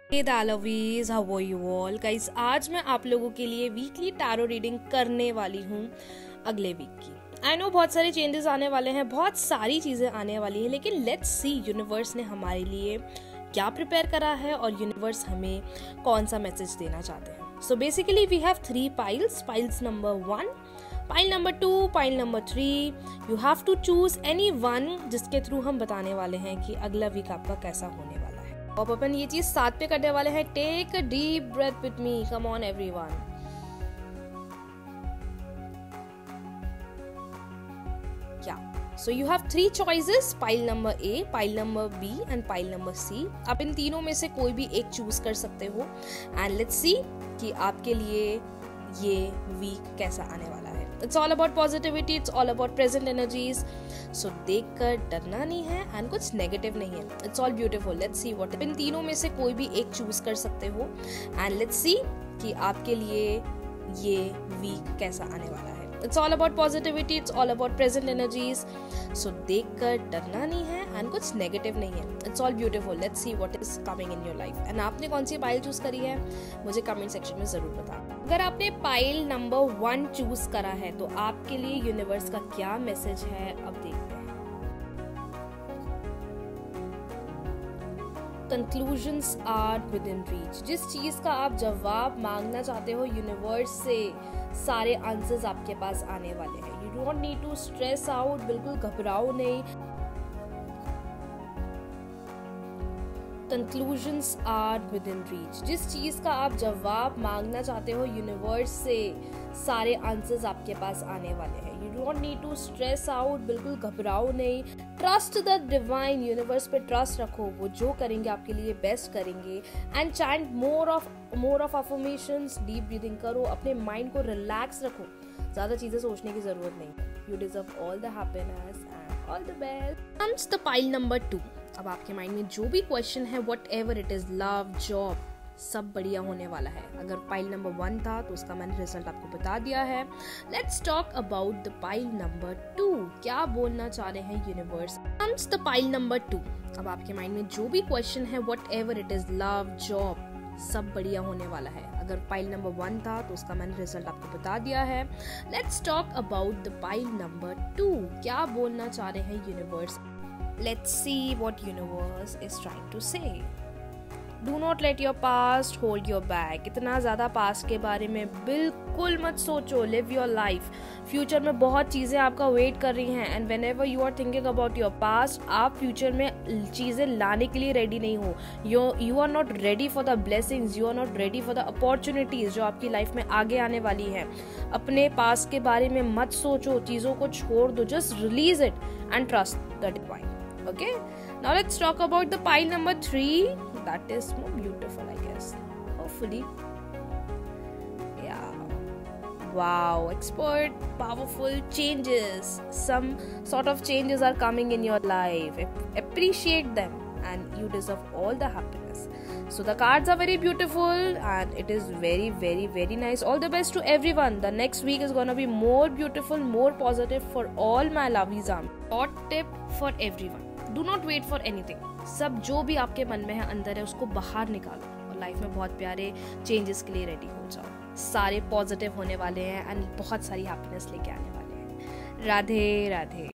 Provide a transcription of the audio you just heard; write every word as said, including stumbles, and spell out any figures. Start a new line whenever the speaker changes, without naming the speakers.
Hey Dalavis, how are you all? Guys, आज मैं आप लोगों के लिए वीकली टैरो रीडिंग करने वाली हूँ अगले वीक की। आई नो बहुत सारे चेंजेस आने वाले हैं, बहुत सारी चीज़ें आने वाली हैं, लेकिन लेट्स सी यूनिवर्स ने हमारे लिए क्या प्रिपेयर करा है और यूनिवर्स हमें कौन सा मैसेज देना चाहते हैं। So basically we have three piles piles number one, pile number two, pile number three. You have to choose any one जिसके थ्रू हम बताने वाले हैं कि अगला वीक आपका कैसा होने वाला है। और अपन ये चीज साथ पे करने वाले हैं। Take a deep breath with me, come on everyone. क्या so you have three choices, pile number A, pile number B and pile number C. आप इन तीनों में से कोई भी एक चूज कर सकते हो एंड लेट्स सी कि आपके लिए ये वीक कैसा आने वाला है। It's all about positivity, it's all about present energies. So देखकर डरना नहीं है एंड कुछ नेगेटिव नहीं है। It's all beautiful. Let's see what. इन तीनों में से कोई भी एक चूज कर सकते हो एंड लेट्स सी कि आपके लिए ये वीक कैसा आने वाला है। It's all about positivity, it's all about present energies. So देखकर डरना नहीं है एंड कुछ नेगेटिव नहीं है। It's all beautiful. Let's see what is coming in your life. And आपने कौन सी पाइल चूज करी है मुझे कमेंट सेक्शन में जरूर बताना। अगर आपने पाइल नंबर वन चूज करा है तो आपके लिए यूनिवर्स का क्या मैसेज है, अब देखते हैं। Conclusions are within reach. जिस चीज का आप जवाब मांगना चाहते हो यूनिवर्स से, सारे आंसर्स आपके पास आने वाले हैं। You don't need to stress out, बिल्कुल घबराओ नहीं। Conclusions are within reach. जिस चीज का आप जवाब मांगना चाहते हो यूनिवर्स से, सारे आंसर्स आपके पास आने वाले हैं। You don't need to stress out, बिल्कुल घबराओ नहीं। ट्रस्ट द डिवाइन, यूनिवर्स पे ट्रस्ट रखो, वो जो करेंगे आपके लिए बेस्ट करेंगे। And chant more of more of affirmations. Deep breathing करो, अपने माइंड को रिलैक्स रखो, ज्यादा चीजें सोचने की जरूरत नहीं। You deserve all the happiness and all the best. Comes the pile number two. अब आपके माइंड में जो भी क्वेश्चन है, whatever it is, love, job, सब बढ़िया होने वाला है। अगर पाइल नंबर वन था तो उसका मैंने रिजल्ट आपको बता दिया है। Let's talk about the pile number two. क्या बोलना चाह रहे हैं universe. Comes the pile number two. अब आपके माइंड में जो भी क्वेश्चन है, whatever it is, love, job, सब बढ़िया होने वाला है। अगर पाइल नंबर वन था तो उसका मैंने रिजल्ट आपको बता दिया है। Let's talk about the pile number two. क्या बोलना चाह रहे हैं universe. Let's see what universe is trying to say. Do not let your past hold your back. इतना ज़्यादा पास्ट के बारे में बिल्कुल मत सोचो। Live your life. फ्यूचर में बहुत चीज़ें आपका वेट कर रही हैं and whenever you are thinking about your past, आप फ्यूचर में चीज़ें लाने के लिए रेडी नहीं हो। You you are not ready for the blessings. You are not ready for the opportunities जो आपकी लाइफ में आगे आने वाली हैं। अपने पास्ट के बारे में मत सोचो, चीज़ों को छोड़ दो। Just release it and trust the divine. Okay, now let's talk about the pile number three. That is more beautiful, I guess. Hopefully, yeah. Wow, expert, powerful changes. Some sort of changes are coming in your life. Appreciate them, and you deserve all the happiness. So the cards are very beautiful, and it is very, very, very nice. All the best to everyone. The next week is gonna be more beautiful, more positive for all my lovies. Hot tip for everyone. Do not wait for anything. सब जो भी आपके मन में है, अंदर है, उसको बाहर निकालो और लाइफ में बहुत प्यारे चेंजेस के लिए रेडी हो जाओ। सारे पॉजिटिव होने वाले हैं एंड बहुत सारी हैप्पीनेस लेके आने वाले हैं। राधे राधे।